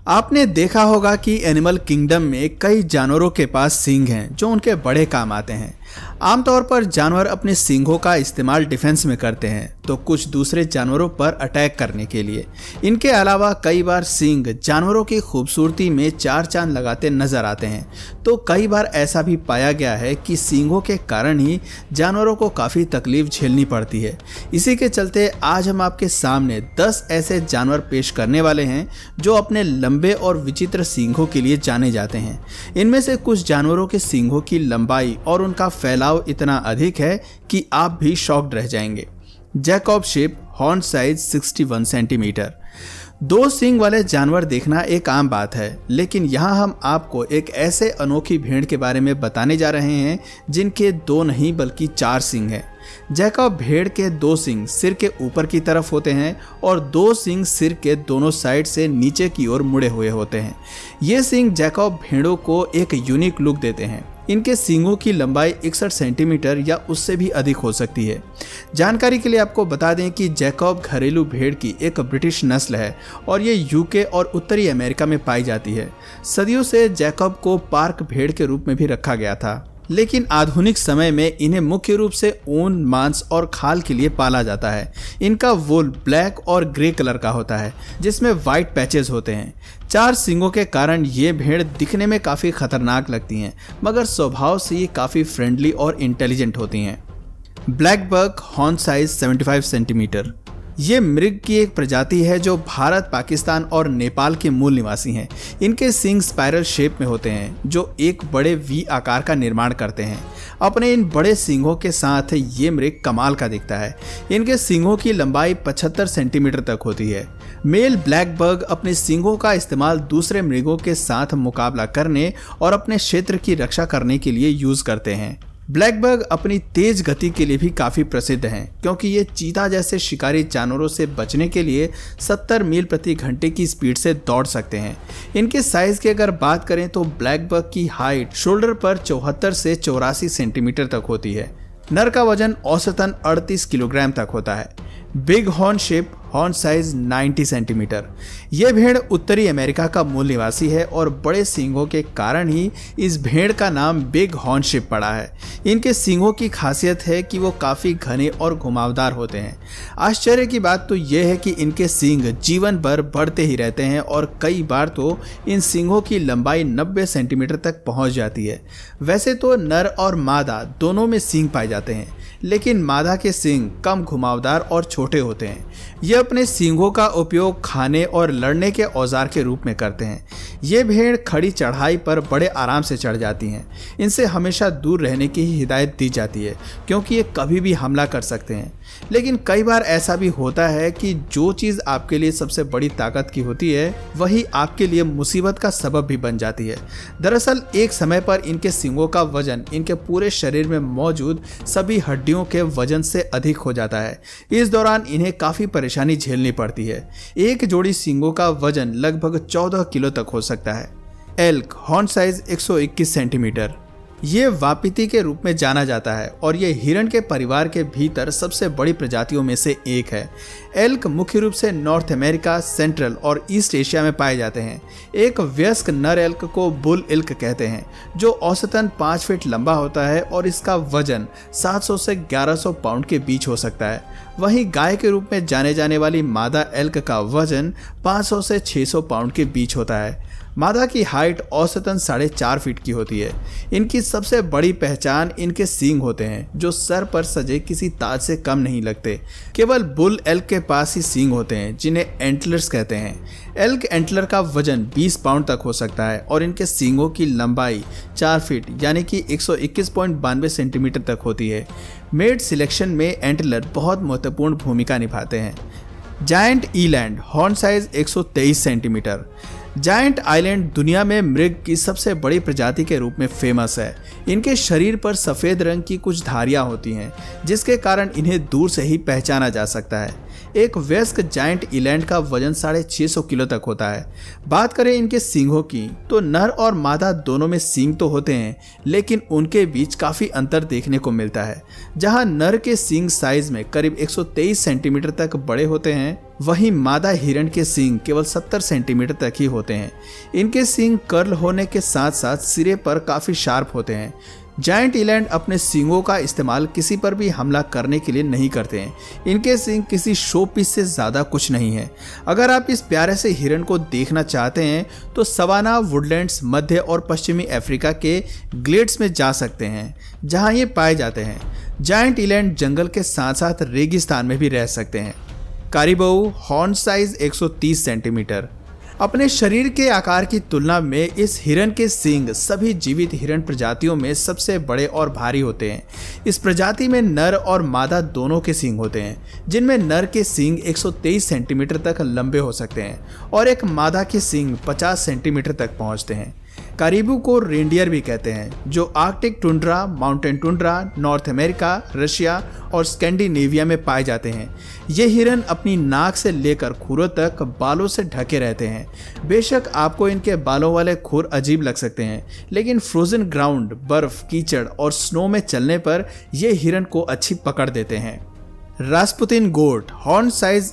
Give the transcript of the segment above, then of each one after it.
आपने देखा होगा कि एनिमल किंगडम में कई जानवरों के पास सींग हैं जो उनके बड़े काम आते हैं। आमतौर पर जानवर अपने सींगों का इस्तेमाल डिफेंस में करते हैं तो कुछ दूसरे जानवरों पर अटैक करने के लिए। इनके अलावा कई बार सींग जानवरों की खूबसूरती में चार चांद लगाते नजर आते हैं। तो कई बार ऐसा भी पाया गया है कि सींगों के कारण ही जानवरों को काफ़ी तकलीफ झेलनी पड़ती है। इसी के चलते आज हम आपके सामने 10 ऐसे जानवर पेश करने वाले हैं जो अपने लंबे और विचित्र सींगों के लिए जाने जाते हैं। इनमें से कुछ जानवरों के सींगों की लंबाई और उनका फैलाव इतना अधिक है कि आप भी शॉक्ड रह जाएंगे। Jacob sheep, horn size 61 centimetre. दो सींग वाले जानवर देखना एक आम बात है, लेकिन यहाँ हम आपको एक ऐसे अनोखी भेड़ के बारे में बताने जा रहे हैं जिनके दो नहीं बल्कि 4 सींग हैं। जैकब भेड़ के 2 सींग सिर के ऊपर की तरफ होते हैं और 2 सींग सिर के दोनों साइड से नीचे की ओर मुड़े हुए होते हैं। ये सींग जैकब भेड़ों को एक यूनिक लुक देते हैं। इनके सींगों की लंबाई 61 सेंटीमीटर या उससे भी अधिक हो सकती है। जानकारी के लिए आपको बता दें कि जैकब घरेलू भेड़ की एक ब्रिटिश नस्ल है और ये यूके और उत्तरी अमेरिका में पाई जाती है। सदियों से जैकब को पार्क भेड़ के रूप में भी रखा गया था, लेकिन आधुनिक समय में इन्हें मुख्य रूप से ऊन, मांस और खाल के लिए पाला जाता है। इनका वूल ब्लैक और ग्रे कलर का होता है जिसमें व्हाइट पैचेस होते हैं। 4 सींगों के कारण ये भेड़ दिखने में काफ़ी खतरनाक लगती हैं, मगर स्वभाव से ये काफ़ी फ्रेंडली और इंटेलिजेंट होती हैं। Black buck, horn size 75 centimetre. ये मृग की एक प्रजाति है जो भारत, पाकिस्तान और नेपाल के मूल निवासी हैं। इनके सींग स्पाइरल शेप में होते हैं जो एक बड़े वी आकार का निर्माण करते हैं। अपने इन बड़े सींगों के साथ ये मृग कमाल का दिखता है। इनके सींगों की लंबाई 75 सेंटीमीटर तक होती है। मेल ब्लैक बग अपने सींगों का इस्तेमाल दूसरे मृगों के साथ मुकाबला करने और अपने क्षेत्र की रक्षा करने के लिए यूज करते हैं। ब्लैक बग अपनी तेज गति के लिए भी काफ़ी प्रसिद्ध हैं, क्योंकि ये चीता जैसे शिकारी जानवरों से बचने के लिए 70 मील प्रति घंटे की स्पीड से दौड़ सकते हैं। इनके साइज की अगर बात करें तो ब्लैक बग की हाइट शोल्डर पर 74 से 84 सेंटीमीटर तक होती है। नर का वजन औसतन 38 किलोग्राम तक होता है। Big horn sheep, horn size 90 centimetre. यह भेड़ उत्तरी अमेरिका का मूल निवासी है और बड़े सींगों के कारण ही इस भेड़ का नाम बिग हॉर्न शेप पड़ा है। इनके सींगों की खासियत है कि वो काफ़ी घने और घुमावदार होते हैं। आश्चर्य की बात तो यह है कि इनके सींग जीवन भर बढ़ते ही रहते हैं और कई बार तो इन सींगों की लंबाई 90 सेंटीमीटर तक पहुंच जाती है। वैसे तो नर और मादा दोनों में सींग पाए जाते हैं, लेकिन मादा के सींग कम घुमावदार और छोटे होते हैं। ये अपने सींगों का उपयोग खाने और लड़ने के औजार के रूप में करते हैं। ये भेड़ खड़ी चढ़ाई पर बड़े आराम से चढ़ जाती हैं। इनसे हमेशा दूर रहने की ही हिदायत दी जाती है, क्योंकि ये कभी भी हमला कर सकते हैं। लेकिन कई बार ऐसा भी होता है कि जो चीज़ आपके लिए सबसे बड़ी ताकत की होती है वही आपके लिए मुसीबत का सबब भी बन जाती है। दरअसल एक समय पर इनके सींगों का वजन इनके पूरे शरीर में मौजूद सभी हड्डियों के वजन से अधिक हो जाता है। इस दौरान इन्हें काफ़ी परेशानी झेलनी पड़ती है। एक जोड़ी सींगों का वजन लगभग 14 किलो तक हो सकता है। Elk, horn size 121 centimetre. ये वापिती के रूप में जाना जाता है और ये हिरण के परिवार के भीतर सबसे बड़ी प्रजातियों में से एक है। एल्क मुख्य रूप से नॉर्थ अमेरिका, सेंट्रल और ईस्ट एशिया में पाए जाते हैं। एक वयस्क नर एल्क को बुल एल्क कहते हैं, जो औसतन 5 फीट लंबा होता है और इसका वजन 700 से 1100 पाउंड के बीच हो सकता है। वहीं गाय के रूप में जाने जाने वाली मादा एल्क का वजन 500 से 600 पाउंड के बीच होता है। मादा की हाइट औसतन 4.5 फीट की होती है। इनकी सबसे बड़ी पहचान इनके सींग होते हैं, जो सर पर सजे किसी ताज से कम नहीं लगते। केवल बुल एल्क के पास ही सींग होते हैं, जिन्हें एंटलर्स कहते हैं। एल्क एंटलर का वजन 20 पाउंड तक हो सकता है और इनके सींगों की लंबाई 4 फीट यानी कि 121.92 सेंटीमीटर तक होती है। मेट सिलेक्शन में एंटलर बहुत महत्वपूर्ण भूमिका निभाते हैं। Giant eland, horn size 123 centimetre. Giant eland दुनिया में मृग की सबसे बड़ी प्रजाति के रूप में फेमस है। इनके शरीर पर सफ़ेद रंग की कुछ धारियां होती हैं, जिसके कारण इन्हें दूर से ही पहचाना जा सकता है। एक वयस्क जायंट इलैंड का वजन 650 किलो तक होता है। बात करें इनके सींगों की तो नर और मादा दोनों में सींग तो होते हैं, लेकिन उनके बीच काफी अंतर देखने को मिलता है। जहां नर के सींग साइज में करीब 123 सेंटीमीटर तक बड़े होते हैं, वहीं मादा हिरण के सींग केवल 70 सेंटीमीटर तक ही होते हैं। इनके सींग कर्ल होने के साथ साथ सिरे पर काफी शार्प होते हैं। जायंट इलैंड अपने सींगों का इस्तेमाल किसी पर भी हमला करने के लिए नहीं करते हैं। इनके सींग किसी शो पीस से ज़्यादा कुछ नहीं है। अगर आप इस प्यारे से हिरण को देखना चाहते हैं तो सवाना वुडलैंड्स मध्य और पश्चिमी अफ्रीका के ग्लेड्स में जा सकते हैं, जहां ये पाए जाते हैं। जायंट इलैंड जंगल के साथ साथ रेगिस्तान में भी रह सकते हैं। Caribou horn size 130 centimetre. अपने शरीर के आकार की तुलना में इस हिरण के सींग सभी जीवित हिरण प्रजातियों में सबसे बड़े और भारी होते हैं। इस प्रजाति में नर और मादा दोनों के सींग होते हैं, जिनमें नर के सींग 123 सेंटीमीटर तक लंबे हो सकते हैं और एक मादा के सींग 50 सेंटीमीटर तक पहुंचते हैं। कारिबू को रेंडियर भी कहते हैं, जो Arctic tundra, mountain tundra, North America, Russia और स्कैंडिनेविया में पाए जाते हैं। ये हिरन अपनी नाक से लेकर खुरों तक बालों से ढके रहते हैं। बेशक आपको इनके बालों वाले खुर अजीब लग सकते हैं, लेकिन फ्रोजन ग्राउंड, बर्फ, कीचड़ और स्नो में चलने पर ये हिरन को अच्छी पकड़ देते हैं। Rasputin goat horn size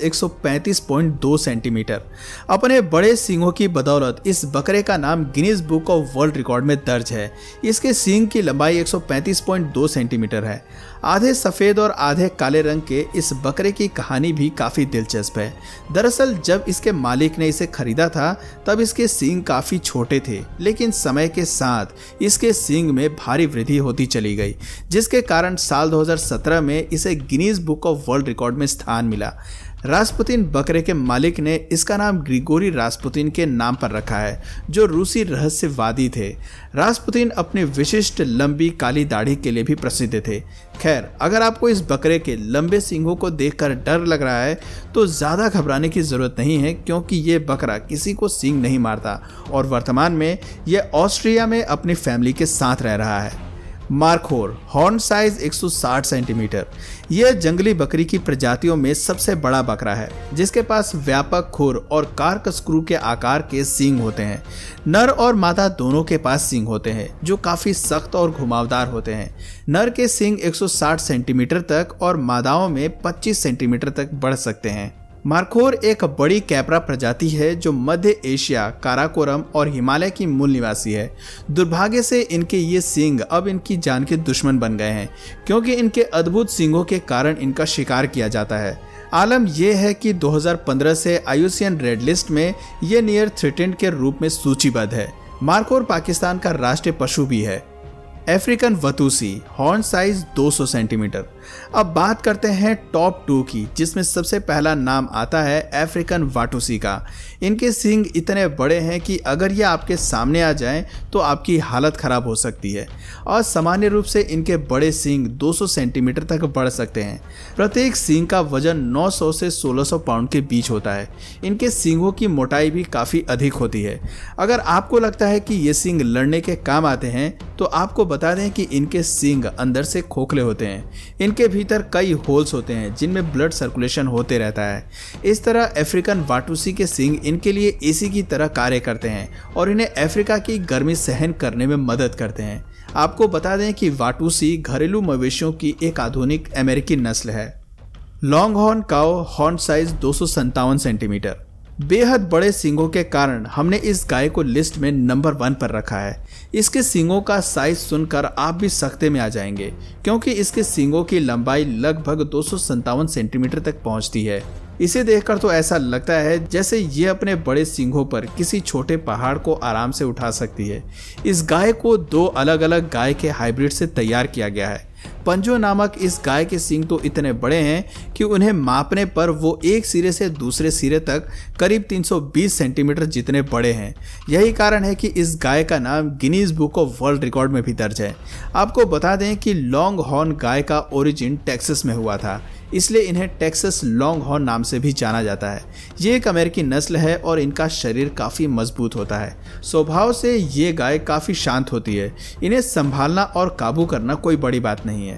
135.2 centimetre. अपने बड़े सींगों की बदौलत इस बकरे का नाम Guinness book of world record में दर्ज है। इसके सींग की लंबाई 135.2 सेंटीमीटर है। आधे सफ़ेद और आधे काले रंग के इस बकरे की कहानी भी काफ़ी दिलचस्प है। दरअसल जब इसके मालिक ने इसे खरीदा था तब इसके सींग काफ़ी छोटे थे, लेकिन समय के साथ इसके सींग में भारी वृद्धि होती चली गई, जिसके कारण साल 2017 में इसे Guinness book of world record में स्थान मिला। रास्पुतिन बकरे के मालिक ने इसका नाम ग्रिगोरी रास्पुतिन के नाम पर रखा है, जो रूसी रहस्यवादी थे। रास्पुतिन अपनी विशिष्ट लंबी काली दाढ़ी के लिए भी प्रसिद्ध थे। खैर, अगर आपको इस बकरे के लंबे सींगों को देखकर डर लग रहा है तो ज़्यादा घबराने की ज़रूरत नहीं है, क्योंकि ये बकरा किसी को सींग नहीं मारता और वर्तमान में यह ऑस्ट्रिया में अपनी फैमिली के साथ रह रहा है। Markhor horn size 160 centimetre. यह जंगली बकरी की प्रजातियों में सबसे बड़ा बकरा है, जिसके पास व्यापक खुर और कार्क स्क्रू के आकार के सींग होते हैं। नर और मादा दोनों के पास सींग होते हैं, जो काफी सख्त और घुमावदार होते हैं। नर के सींग 160 सेंटीमीटर तक और मादाओं में 25 सेंटीमीटर तक बढ़ सकते हैं। मार्खोर एक बड़ी कैपरा प्रजाति है जो मध्य एशिया, काराकोरम और हिमालय की मूल निवासी है। दुर्भाग्य से इनके ये सींग अब इनकी जान के दुश्मन बन गए हैं, क्योंकि इनके अद्भुत सींगों के कारण इनका शिकार किया जाता है। आलम यह है कि 2015 से IUCN रेड लिस्ट में ये नियर थ्रेटेंड के रूप में सूचीबद्ध है। मार्खोर पाकिस्तान का राष्ट्रीय पशु भी है। African Watusi horn size 200 centimetre. अब बात करते हैं टॉप 2 की, जिसमें सबसे पहला नाम आता है अफ्रीकन वाटूसी का। इनके सींग इतने बड़े हैं कि अगर ये आपके सामने आ जाएं तो आपकी हालत खराब हो सकती है, और सामान्य रूप से इनके बड़े सींग 200 सेंटीमीटर तक बढ़ सकते हैं। प्रत्येक सींग का वजन 900 से 1600 पाउंड के बीच होता है। इनके सींगों की मोटाई भी काफ़ी अधिक होती है। अगर आपको लगता है कि ये सींग लड़ने के काम आते हैं तो आपको बता दें कि इनके सींग अंदर से खोखले होते हैं। इनके भीतर कई होल्स होते हैं जिनमें ब्लड सर्कुलेशन होते रहता है। इस तरह अफ्रीकन वाटूसी के सींग इनके लिए एसी की तरह कार्य करते हैं और इन्हें अफ्रीका की गर्मी सहन करने में मदद करते हैं। आपको बता दें कि वाटूसी घरेलू मवेशियों की एक आधुनिक अमेरिकी नस्ल है। Long horn cow horn size 257 centimetre. बेहद बड़े सींगों के कारण हमने इस गाय को लिस्ट में नंबर 1 पर रखा है। इसके सींगों का साइज सुनकर आप भी सख्ते में आ जाएंगे, क्योंकि इसके सींगों की लंबाई लगभग 257 सेंटीमीटर तक पहुंचती है। इसे देखकर तो ऐसा लगता है जैसे ये अपने बड़े सींगों पर किसी छोटे पहाड़ को आराम से उठा सकती है। इस गाय को 2 अलग अलग गाय के हाइब्रिड से तैयार किया गया है। पंजो नामक इस गाय के सींग तो इतने बड़े हैं कि उन्हें मापने पर वो एक सिरे से दूसरे सिरे तक करीब 320 सेंटीमीटर जितने बड़े हैं। यही कारण है कि इस गाय का नाम Guinness book of world record में भी दर्ज है। आपको बता दें कि लॉन्ग हॉर्न गाय का ओरिजिन टेक्सास में हुआ था, इसलिए इन्हें टेक्सास लॉन्ग हॉर्न नाम से भी जाना जाता है। ये एक अमेरिकी नस्ल है और इनका शरीर काफ़ी मजबूत होता है। स्वभाव से ये गाय काफ़ी शांत होती है। इन्हें संभालना और काबू करना कोई बड़ी बात नहीं है।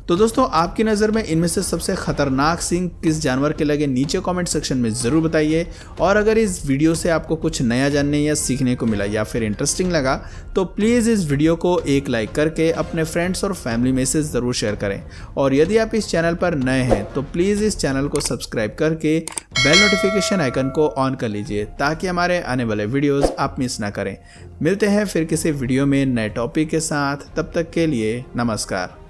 तो दोस्तों आपकी नज़र में इनमें से सबसे खतरनाक सींग किस जानवर के लगे, नीचे कमेंट सेक्शन में ज़रूर बताइए। और अगर इस वीडियो से आपको कुछ नया जानने या सीखने को मिला या फिर इंटरेस्टिंग लगा तो प्लीज़ इस वीडियो को एक लाइक करके अपने फ्रेंड्स और फैमिली में से ज़रूर शेयर करें। और यदि आप इस चैनल पर नए हैं तो प्लीज़ इस चैनल को सब्सक्राइब करके बेल नोटिफिकेशन आइकन को ऑन कर लीजिए ताकि हमारे आने वाले वीडियोस आप मिस ना करें। मिलते हैं फिर किसी वीडियो में नए टॉपिक के साथ, तब तक के लिए नमस्कार।